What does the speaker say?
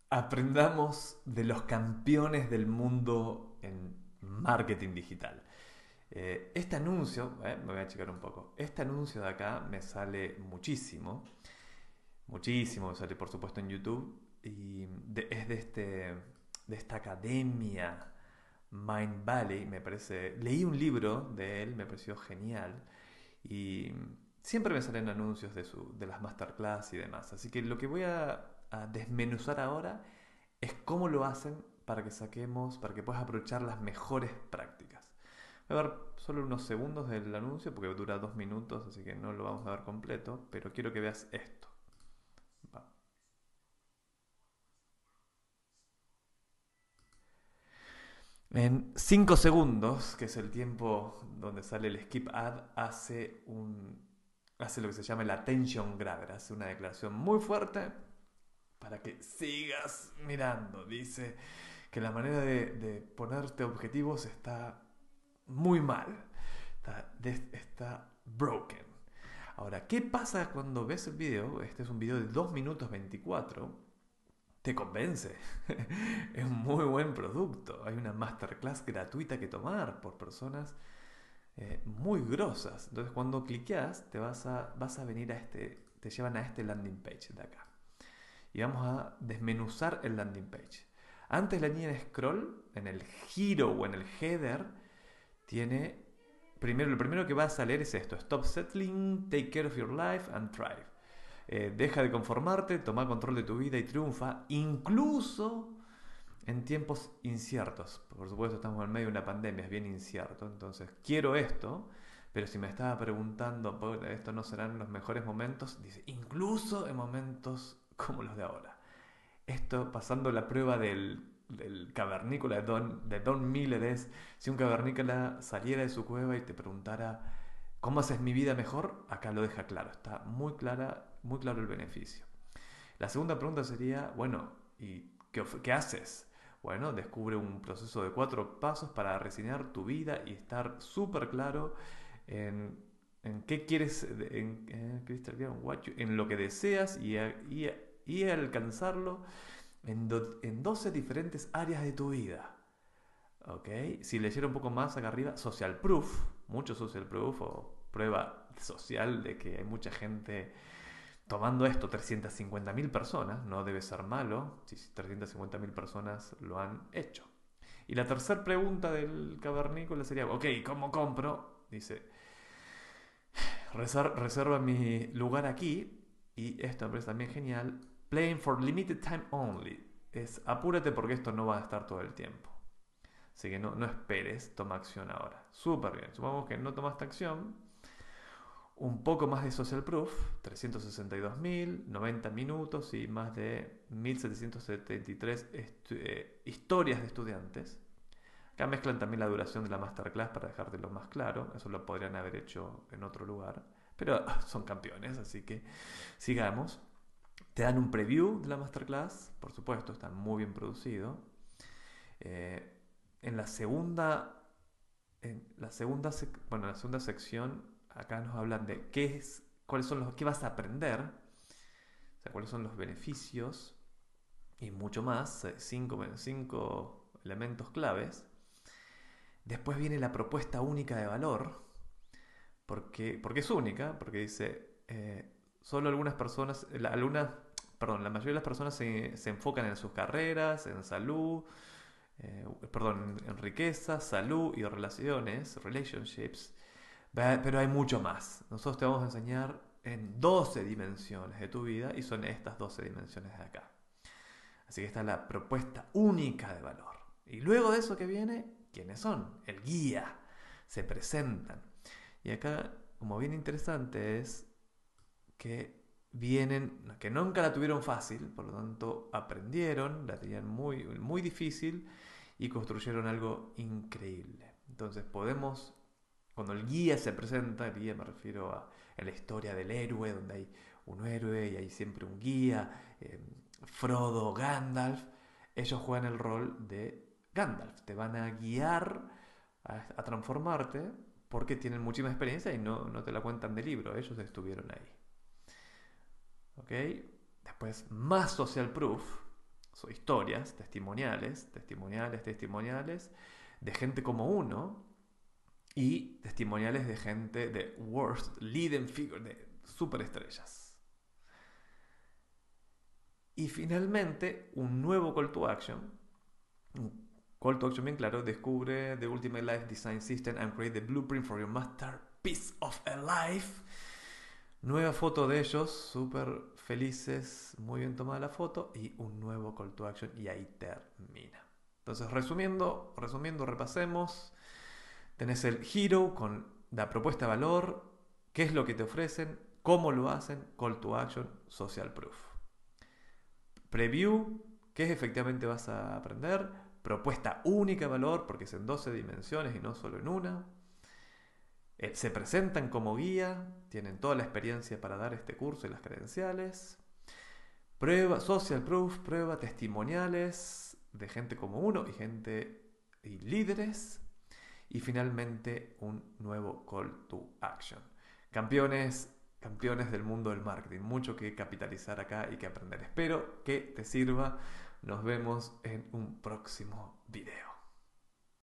Aprendamos de los campeones del mundo en marketing digital. Este anuncio, me voy a checar un poco. Este anuncio de acá me sale muchísimo, muchísimo, me sale por supuesto en YouTube y es de esta academia Mind Valley, me parece. Leí un libro de él, me pareció genial y siempre me salen anuncios de las masterclass y demás. Así que lo que voy a desmenuzar ahora es cómo lo hacen para que puedas aprovechar las mejores prácticas. Voy a ver solo unos segundos del anuncio porque dura 2 minutos, así que no lo vamos a ver completo, pero quiero que veas esto. Va. En 5 segundos, que es el tiempo donde sale el skip ad, hace lo que se llama el attention grabber, hace una declaración muy fuerte para que sigas mirando. Dice que la manera de ponerte objetivos está muy mal, está broken. Ahora, ¿qué pasa cuando ves el video? Este es un video de 2 minutos 24. Te convence. Es un muy buen producto. Hay una masterclass gratuita que tomar por personas muy grosas. Entonces, cuando cliqueas, vas a venir te llevan a este landing page de acá. Y vamos a desmenuzar el landing page. Antes la línea de scroll, en el giro o en el header, tiene lo primero que vas a leer es esto: Stop settling, take care of your life and thrive. Deja de conformarte, toma control de tu vida y triunfa, incluso en tiempos inciertos. Por supuesto, estamos en medio de una pandemia, es bien incierto. Entonces, quiero esto, pero si me estaba preguntando, esto no serán los mejores momentos, dice, incluso en momentos como los de ahora. Esto, pasando la prueba del cavernícola de Don Miller, es si un cavernícola saliera de su cueva y te preguntara cómo haces mi vida mejor, acá lo deja claro, está muy claro el beneficio. La segunda pregunta sería, bueno, ¿y qué haces? Bueno, descubre un proceso de 4 pasos para reseñar tu vida y estar súper claro en, en qué quieres, en lo que deseas y alcanzarlo en 12 diferentes áreas de tu vida. ¿Ok? Si leyera un poco más acá arriba, social proof, mucho social proof o prueba social de que hay mucha gente tomando esto. 350.000 personas, no debe ser malo si 350.000 personas lo han hecho. Y la tercera pregunta del cavernícola sería, ok, ¿cómo compro? Dice, reserva mi lugar aquí, y esto me parece también genial, playing for limited time only. Es apúrate porque esto no va a estar todo el tiempo. Así que no esperes, toma acción ahora. Súper bien. Supongamos que no tomaste acción. Un poco más de social proof, 362.000, 90 minutos y más de 1.773 historias de estudiantes. Acá mezclan también la duración de la masterclass para dejártelo más claro. Eso lo podrían haber hecho en otro lugar. Pero son campeones, así que sigamos. Te dan un preview de la masterclass, por supuesto, está muy bien producido. Eh, en la segunda, en la segunda sección, acá nos hablan de qué vas a aprender, o sea, cuáles son los beneficios y mucho más, 5 elementos claves. Después viene la propuesta única de valor, porque es única, porque dice, solo algunas personas, la mayoría de las personas se enfocan en sus carreras, en salud, en riqueza, salud y relaciones, relationships, pero hay mucho más. Nosotros te vamos a enseñar en 12 dimensiones de tu vida y son estas 12 dimensiones de acá. Así que esta es la propuesta única de valor. Y luego de eso que viene, ¿quiénes son? El guía. Se presentan. Y acá, como bien interesante, es que nunca la tuvieron fácil, por lo tanto aprendieron, la tenían muy, muy difícil y construyeron algo increíble. Entonces cuando el guía se presenta, el guía me refiero a la historia del héroe, donde hay un héroe y hay siempre un guía, Frodo, Gandalf, ellos juegan el rol de Gandalf, te van a guiar a transformarte porque tienen muchísima experiencia y no te la cuentan de libro, ellos estuvieron ahí. ¿Ok? Después, más social proof. son historias, testimoniales de gente como uno y testimoniales de gente de worst leading figure, de superestrellas. Y finalmente, un nuevo call to action. Un call to action bien claro: descubre the Ultimate Life Design System and create the blueprint for your masterpiece of a life. Nueva foto de ellos, súper felices, muy bien tomada la foto, y un nuevo call to action, y ahí termina. Entonces, resumiendo, repasemos. Tenés el hero con la propuesta de valor, qué es lo que te ofrecen, cómo lo hacen, call to action, social proof. Preview, qué efectivamente vas a aprender, propuesta única de valor, porque es en 12 dimensiones y no solo en una. Se presentan como guía, tienen toda la experiencia para dar este curso y las credenciales. Prueba, social proof, prueba testimoniales de gente como uno y líderes. Y finalmente un nuevo call to action. Campeones del mundo del marketing. Mucho que capitalizar acá y que aprender. Espero que te sirva. Nos vemos en un próximo video.